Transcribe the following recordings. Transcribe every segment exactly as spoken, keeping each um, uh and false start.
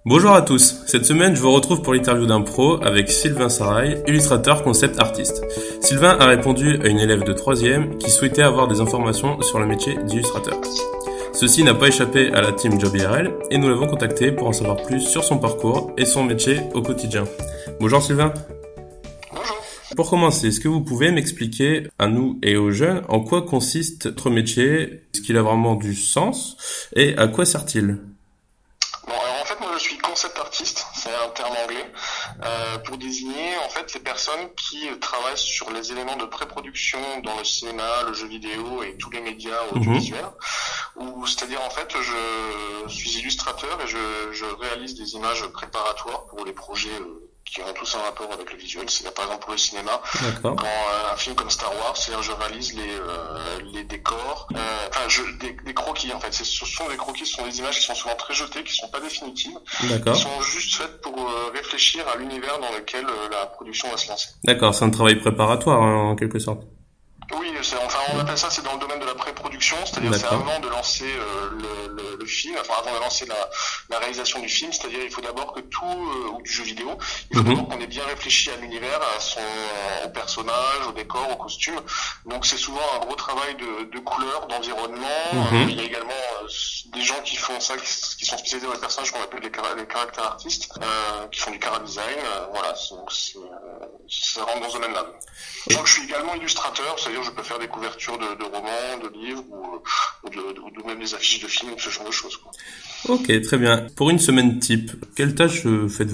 Bonjour à tous, cette semaine je vous retrouve pour l'interview d'un pro avec Sylvain Sarail, illustrateur concept artiste. Sylvain a répondu à une élève de troisième qui souhaitait avoir des informations sur le métier d'illustrateur. Ceci n'a pas échappé à la team Job I R L et nous l'avons contacté pour en savoir plus sur son parcours et son métier au quotidien. Bonjour Sylvain. Bonjour. Pour commencer, est-ce que vous pouvez m'expliquer à nous et aux jeunes en quoi consiste votre métier, est-ce qu'il a vraiment du sens et à quoi sert-il ? Bon, alors en fait, moi je suis concept artiste, c'est un terme anglais, euh, pour désigner en fait les personnes qui travaillent sur les éléments de pré-production dans le cinéma, le jeu vidéo et tous les médias audiovisuels. Mmh. Ou c'est-à-dire en fait, je suis illustrateur et je, je réalise des images préparatoires pour les projets euh, qui ont tous un rapport avec le visuel. C'est par exemple pour le cinéma, quand euh, un film comme Star Wars, c'est-à-dire je réalise les euh, les décors, euh, enfin je, des, des croquis en fait. Ce sont des croquis, ce sont des images qui sont souvent très jetées, qui sont pas définitives, qui sont juste faites pour euh, réfléchir à l'univers dans lequel euh, la production va se lancer. D'accord, c'est un travail préparatoire hein, en quelque sorte. Oui, c'est, enfin on appelle ça, c'est dans le domaine de la pré-production, c'est-à-dire c'est avant de lancer euh, le, le, le film, enfin avant de lancer la, la réalisation du film, c'est-à-dire il faut d'abord que tout, euh, ou du jeu vidéo, il faut mm-hmm. d'abord qu'on ait bien réfléchi à l'univers, à son, au personnage, au décor, au costume. Donc c'est souvent un gros travail de, de couleurs, d'environnement. Mm-hmm. Euh, il y a également euh, des gens qui font ça, qui, qui sont spécialisés dans les personnages qu'on appelle les, les caractères artistes, euh, qui font du chara-design. Euh, voilà, donc c'est, euh, ça rentre dans ce domaine-là. Donc je suis également illustrateur, c'est-à-dire je peux faire des couvertures de, de romans, de livres ou, ou, de, de, ou même des affiches de films, ce genre de choses, quoi. Ok, très bien. Pour une semaine type, quelles tâches euh, faites-vous ?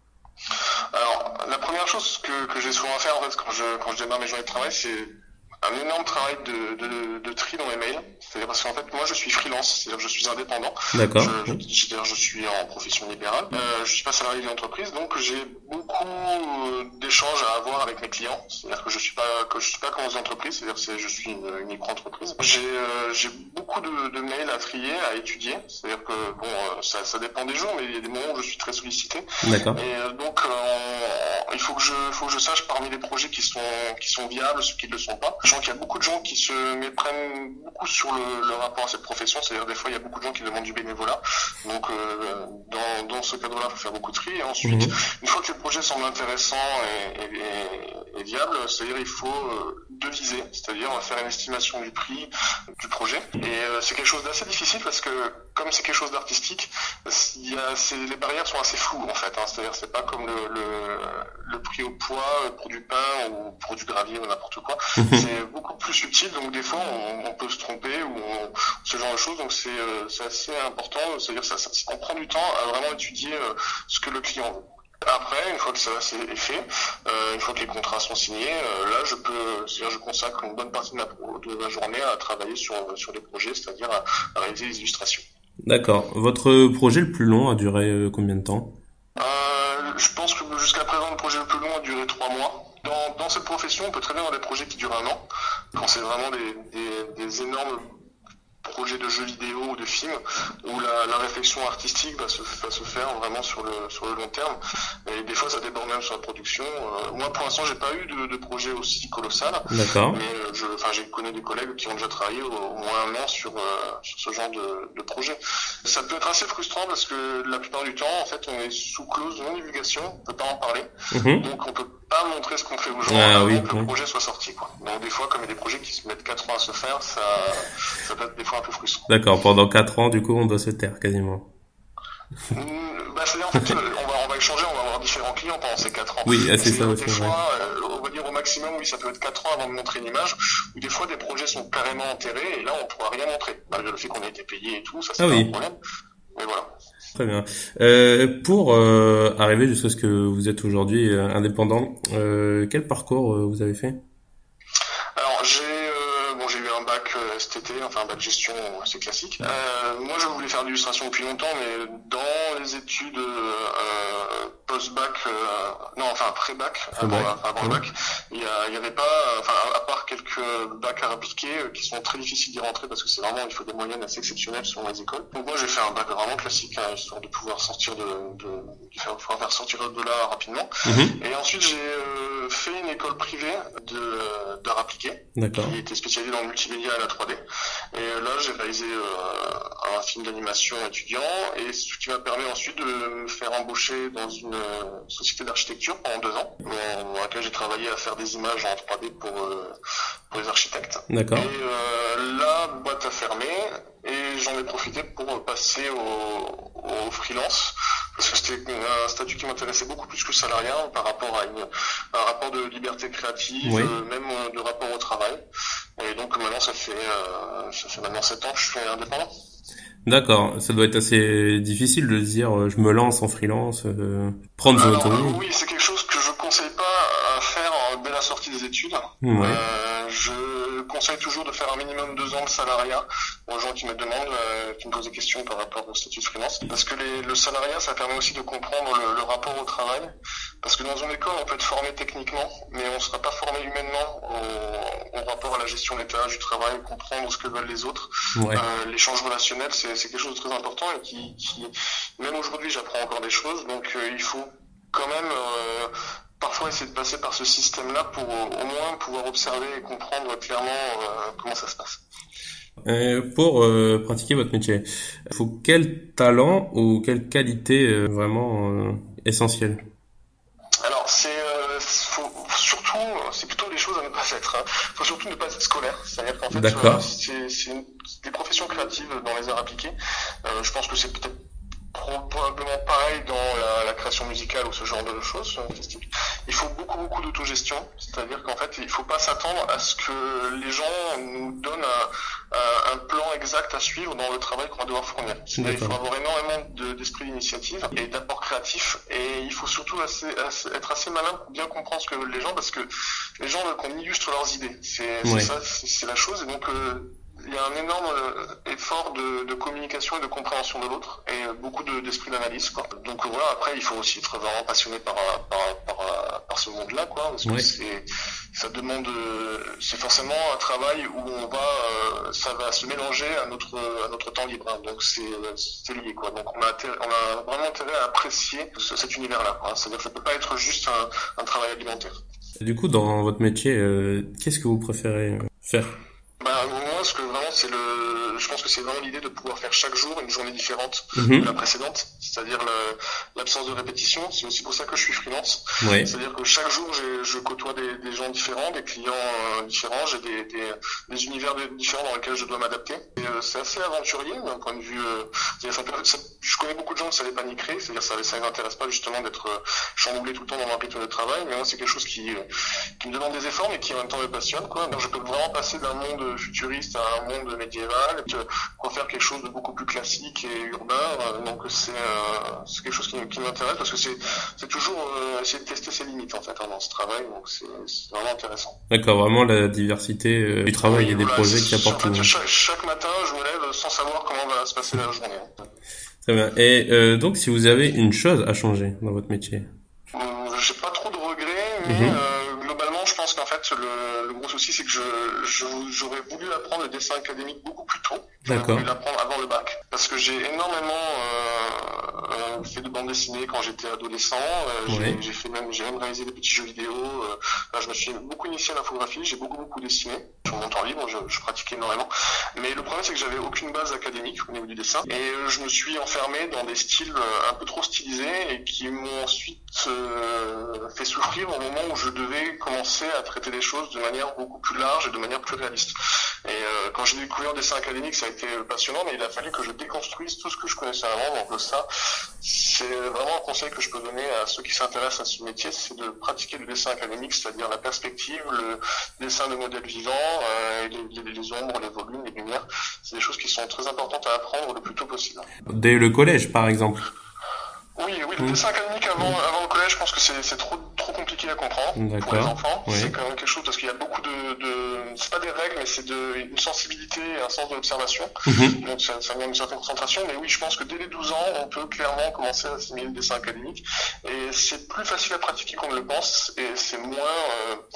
Alors, la première chose que, que j'ai souvent à faire en fait quand je, quand je démarre mes journées de travail, c'est un énorme travail de, de, de tri dans mes mails. C'est-à-dire parce qu'en fait, moi, je suis freelance, c'est-à-dire que je suis indépendant. D'accord. Je, je, c'est-à-dire je suis en profession libérale. Euh, je suis pas salarié d'une entreprise, donc j'ai beaucoup d'échanges à avoir avec mes clients. C'est-à-dire que je suis pas, que je suis pas comme aux entreprises. C'est-à-dire que je suis une, une micro-entreprise. J'ai, euh, j'ai beaucoup de, de mails à trier, à étudier. C'est-à-dire que bon, ça, ça dépend des jours, mais il y a des moments où je suis très sollicité. D'accord. Et euh, donc, euh, il faut que je, faut que je sache parmi les projets qui sont, qui sont viables, ceux qui ne le sont pas. Il y a beaucoup de gens qui se méprennent beaucoup sur le, le rapport à cette profession, c'est-à-dire des fois il y a beaucoup de gens qui demandent du bénévolat, donc euh, dans, dans ce cadre-là il faut faire beaucoup de tri, et ensuite mmh. une fois que le projet semble intéressant et, et, et, et viable, c'est-à-dire il faut euh, deviser, c'est-à-dire on va faire une estimation du prix du projet, et euh, c'est quelque chose d'assez difficile parce que comme c'est quelque chose d'artistique, il y a, c'est, les barrières sont assez floues en fait, hein, c'est-à-dire c'est pas comme le, le, le prix au poids pour du pain ou pour du gravier ou n'importe quoi, c'est beaucoup plus subtil, donc des fois on, on peut se tromper ou on, ce genre de choses, donc c'est, euh, c'est assez important, c'est-à-dire ça, ça, on prend du temps à vraiment étudier euh, ce que le client veut. Après, une fois que ça c'est fait, euh, une fois que les contrats sont signés, euh, là je peux, c'est-à-dire je consacre une bonne partie de ma, de ma journée à travailler sur sur les projets, c'est-à-dire à, à réaliser les illustrations. D'accord. Votre projet le plus long a duré euh, combien de temps ? euh, Je pense que jusqu'à présent le projet le plus long a duré trois mois. Dans, dans cette profession, on peut très bien avoir des projets qui durent un an, quand c'est vraiment des, des, des énormes projets de jeux vidéo ou de films, où la, la réflexion artistique va se, va se faire vraiment sur le, sur le long terme. Et des fois, ça déborde même sur la production. Euh, moi, pour l'instant, j'ai pas eu de, de projet aussi colossal. D'accord. Mais euh, je, enfin, j'ai connu des collègues qui ont déjà travaillé au, au moins un an sur, euh, sur ce genre de, de projet. Ça peut être assez frustrant parce que la plupart du temps, en fait, on est sous clause de non-divulgation, on peut pas en parler. Mm-hmm. Donc, on peut pas montrer ce qu'on fait aux gens ah, avant oui, que oui. le projet soit sorti, quoi. Donc, des fois, comme il y a des projets qui se mettent quatre ans à se faire, ça, ça peut être des fois un peu frustrant. D'accord, pendant quatre ans, du coup, on doit se taire quasiment. Mmh, bah, c'est-à-dire, en fait, on va, on va échanger, on va avoir différents clients pendant ces quatre ans. Oui, c'est ça. Des c'est fois, vrai. Euh, on va dire au maximum, oui, ça peut être quatre ans avant de montrer une image, ou des fois, des projets sont carrément enterrés, et là, on pourra rien montrer. Malgré le fait qu'on a été payé et tout, ça, c'est ah, pas oui. un problème. Mais voilà. Très bien. Euh, pour euh, arriver jusqu'à ce que vous êtes aujourd'hui euh, indépendant, euh, quel parcours euh, vous avez fait ? Alors, j'ai euh, bon, j'ai eu un bac euh, S T T, enfin un bac gestion assez classique. Euh, moi, je voulais faire de l'illustration depuis longtemps, mais dans les études euh, post-bac, euh, non, enfin pré-bac, avant, avant le bac, il y, a, il y avait pas, enfin, à part quelques bacs à répliquer euh, qui sont très difficiles d'y rentrer parce que c'est vraiment, il faut des moyennes assez exceptionnelles selon les écoles. Donc moi j'ai fait un bac vraiment classique, hein, histoire de pouvoir sortir de, de, de faire, pouvoir faire sortir de là rapidement. Mmh. Et ensuite j'ai euh, fait une école privée de d'art appliqué, D'accord. qui était spécialisée dans le multimédia et la trois D. Et euh, là j'ai réalisé euh, un film d'animation étudiant et ce qui m'a permis ensuite de me faire embaucher dans une euh, société d'architecture pendant deux ans, dans, dans laquelle j'ai travaillé à faire des images en trois D pour, euh, pour les architectes. D'accord. Et euh, la boîte a fermé et j'en ai profité pour passer au, au freelance parce que c'était un statut qui m'intéressait beaucoup plus que le salariat par rapport à, une, à un rapport de liberté créative, oui. euh, même de rapport au travail. Et donc maintenant ça fait euh, ça fait maintenant sept ans que je suis indépendant. D'accord, ça doit être assez difficile de se dire euh, je me lance en freelance, euh, prendre son Alors, autonomie. euh, oui, c'est quelque chose que je conseille pas à faire euh, dès la sortie des études. Ouais. Euh, je conseille toujours de faire un minimum deux ans de salariat aux gens qui me demandent, euh, qui me posent des questions par rapport au statut de freelance. Parce que les, le salariat, ça permet aussi de comprendre le, le rapport au travail. Parce que dans une école, on peut être formé techniquement, mais on ne sera pas formé humainement au, au rapport à la gestion des tâches, du travail, comprendre ce que veulent les autres. Ouais. Euh, l'échange relationnel, c'est, c'est quelque chose de très important et qui, qui même aujourd'hui, j'apprends encore des choses. Donc, euh, il faut quand même euh, parfois essayer de passer par ce système-là pour euh, au moins pouvoir observer et comprendre clairement euh, comment ça se passe. Euh, pour euh, pratiquer votre métier, il faut quel talent ou quelle qualité euh, vraiment euh, essentielle? Alors, c'est euh, faut, surtout, c'est plutôt les choses à ne pas être. Hein. Faut surtout ne pas être scolaire. C'est-à-dire qu'en fait, D'accord. euh, c'est, c'est une, des professions créatives dans les arts appliqués. Euh, je pense que c'est peut-être probablement pareil dans la, la création musicale ou ce genre de choses. Il faut beaucoup beaucoup d'autogestion, c'est-à-dire qu'en fait il faut pas s'attendre à ce que les gens nous donnent un, un, un plan exact à suivre dans le travail qu'on va devoir fournir. Il faut avoir énormément de, d'esprit d'initiative et d'apport créatif et il faut surtout assez, assez, être assez malin pour bien comprendre ce que veulent les gens parce que les gens veulent qu'on illustre leurs idées. C'est, c'est ouais. ça, c'est, c'est la chose et donc euh, il y a un énorme effort de, de communication et de compréhension de l'autre et beaucoup de, d'esprit d'analyse, quoi. Donc voilà, après il faut aussi être vraiment passionné par par par, par ce monde-là, quoi, parce que ouais. c'est ça demande, c'est forcément un travail où on va, ça va se mélanger à notre à notre temps libre, hein. Donc c'est c'est lié, quoi. Donc on a intérêt, on a vraiment intérêt à apprécier ce, cet univers-là, quoi. C'est-à-dire que ça peut pas être juste un, un travail alimentaire. Du coup, dans votre métier, euh, qu'est-ce que vous préférez faire? Bah, moi, ce que vraiment, c'est le, je pense que c'est vraiment l'idée de pouvoir faire chaque jour une journée différente mmh. de la précédente. C'est-à-dire le, l'absence de répétition. C'est aussi pour ça que je suis freelance. Oui. C'est-à-dire que chaque jour, j'ai, je côtoie des, des gens différents, des clients euh, différents, j'ai des, des, des univers différents dans lesquels je dois m'adapter. Et, euh, c'est assez aventurier d'un point de vue, euh, ça, ça, je connais beaucoup de gens que ça les paniquerait. C'est-à-dire que ça, ça les intéresse pas justement d'être euh, chamboulé tout le temps dans un rythme de travail. Mais moi, c'est quelque chose qui, euh, qui me demande des efforts, mais qui en même temps me passionne, quoi. Donc, je peux vraiment passer d'un monde futuriste à un monde médiéval, pour faire quelque chose de beaucoup plus classique et urbain. Donc c'est, euh, c'est quelque chose qui, qui m'intéresse parce que c'est, c'est toujours euh, essayer de tester ses limites en fait hein, dans ce travail. Donc c'est, c'est vraiment intéressant. D'accord, vraiment la diversité euh, du travail oui, et des voilà, projets qui apportent. En fait, chaque, chaque matin, je me lève sans savoir comment va se passer la journée. Très bien. Et euh, donc, si vous avez une chose à changer dans votre métier? euh, J'ai pas trop de regrets, mais mm-hmm. euh, globalement, je pense qu'en fait, le, le gros souci, c'est que je, je, j'aurais voulu apprendre le dessin académique beaucoup plus tôt. J'aurais D'accord. voulu l'apprendre avant le bac, parce que j'ai énormément euh, euh, fait de bande dessinée quand j'étais adolescent. Euh, j'ai, oui. j'ai fait même, j'ai même réalisé des petits jeux vidéo. Euh, là, je me suis beaucoup initié à l'infographie. J'ai beaucoup beaucoup dessiné sur mon temps libre. Je, je pratiquais énormément. Mais le problème, c'est que j'avais aucune base académique au niveau du dessin, et euh, je me suis enfermé dans des styles un peu trop stylisés et qui m'ont ensuite euh, fait souffrir au moment où je devais commencer à traiter les choses de manière beaucoup plus large et de manière plus réaliste. Et euh, quand j'ai découvert le dessin académique, ça a été passionnant, mais il a fallu que je déconstruise tout ce que je connaissais avant. Donc ça, c'est vraiment un conseil que je peux donner à ceux qui s'intéressent à ce métier, c'est de pratiquer le dessin académique, c'est-à-dire la perspective, le dessin de modèles vivants, euh, les, les, les ombres, les volumes, les lumières. C'est des choses qui sont très importantes à apprendre le plus tôt possible. Dès le collège, par exemple. Oui, oui, le mmh. dessin académique avant, mmh. avant le collège, je pense que c'est, c'est trop, trop compliqué à comprendre. D'accord. Pour les enfants. Oui. C'est quand même quelque chose parce qu'il y a beaucoup de, de, c'est pas des règles, mais c'est de, une sensibilité et un sens de l'observation. Mmh. Donc, ça, ça demande une certaine concentration. Mais oui, je pense que dès les douze ans, on peut clairement commencer à assimiler le dessin académique. Et c'est plus facile à pratiquer qu'on ne le pense. Et c'est moins, euh,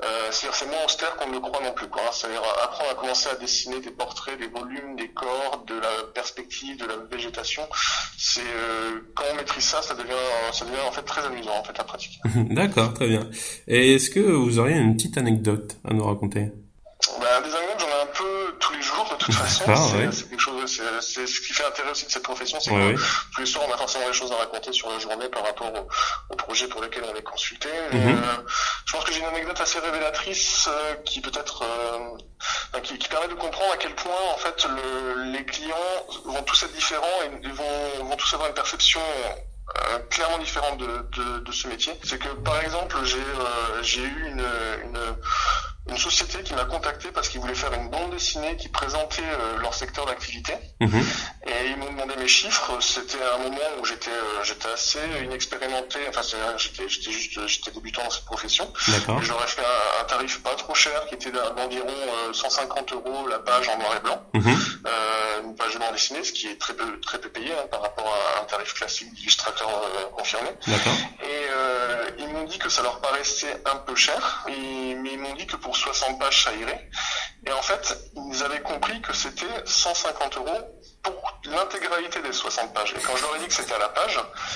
Euh, c'est-à-dire c'est moins austère qu'on ne le croit non plus, quoi. C'est-à-dire apprendre à commencer à dessiner des portraits, des volumes, des corps, de la perspective, de la végétation. C'est euh, quand on maîtrise ça, ça devient, ça devient en fait très amusant en fait à pratiquer. D'accord, très bien. Et est-ce que vous auriez une petite anecdote à nous raconter? Bah, des anecdotes, j'en ai un peu tous les jours de toute façon. Ah, c'est, ouais. c'est quelque chose, c'est, c'est ce qui fait l'intérêt aussi de cette profession, c'est Ouais, que ouais. tous les soirs on a forcément des choses à raconter sur la journée par rapport au, au projet pour lequel on est consulté. Et, Mhm. euh, je pense que j'ai une anecdote assez révélatrice euh, qui peut-être euh, qui, qui permet de comprendre à quel point en fait le, les clients vont tous être différents et vont, vont tous avoir une perception Euh, clairement différente de, de, de ce métier. C'est que par exemple j'ai euh, j'ai eu une, une une société qui m'a contacté parce qu'ils voulaient faire une bande dessinée qui présentait euh, leur secteur d'activité. Mhm. Et ils m'ont demandé mes chiffres. C'était un moment où j'étais euh, j'étais assez inexpérimenté. Enfin, c'est- j'étais j'étais juste j'étais débutant dans cette profession. D'accord. Et j'aurais fait un, un tarif pas trop cher qui était d'environ euh, cent cinquante euros la page en noir et blanc. Mhm. Euh, une page de bande dessinée, ce qui est très peu très peu payé hein, par rapport à un tarif classique d'illustrateur euh, confirmé. D'accord. Et euh, ils m'ont dit que ça leur paraissait un peu cher, et, mais ils m'ont dit que pour soixante pages ça irait. Et en fait, ils avaient compris que c'était cent cinquante euros pour l'intégralité des soixante pages. Et quand je leur ai dit que c'était à la page,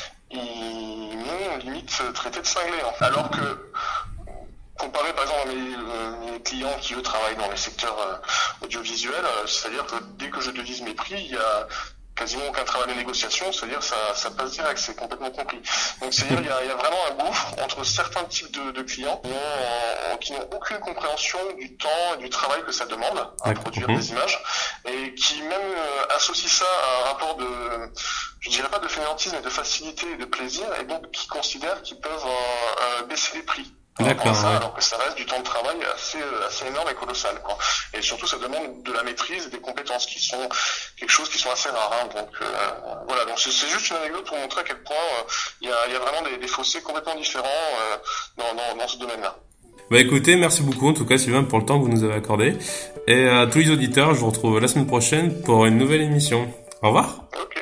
ils m'ont limite traité de cinglé. En fait. Alors que comparé par exemple à mes, euh, mes clients qui eux travaillent dans les secteurs euh, audiovisuels, euh, c'est-à-dire que dès que je devise mes prix, il y a quasiment aucun travail de négociation, c'est-à-dire ça, ça passe direct, c'est complètement compris. Donc c'est-à-dire il y a, il y a vraiment un gouffre entre certains types de, de clients qui n'ont, qui n'ont aucune compréhension du temps et du travail que ça demande à D'accord. produire Mhm. des images et qui même euh, associent ça à un rapport de, je dirais pas de fainéantise, mais de facilité et de plaisir, et donc qui considèrent qu'ils peuvent euh, euh, baisser les prix. par rapport à D'accord, ça, ouais. alors que ça reste du temps de travail assez, assez énorme et colossal, quoi. Et surtout, ça demande de la maîtrise et des compétences qui sont quelque chose qui sont assez rares, hein. Donc, euh, voilà. Donc, c'est, c'est juste une anecdote pour montrer à quel point il euh, y, a, y a vraiment des, des fossés complètement différents euh, dans, dans, dans ce domaine-là. Bah écoutez, merci beaucoup en tout cas Sylvain pour le temps que vous nous avez accordé. Et à tous les auditeurs, je vous retrouve la semaine prochaine pour une nouvelle émission. Au revoir. Ok.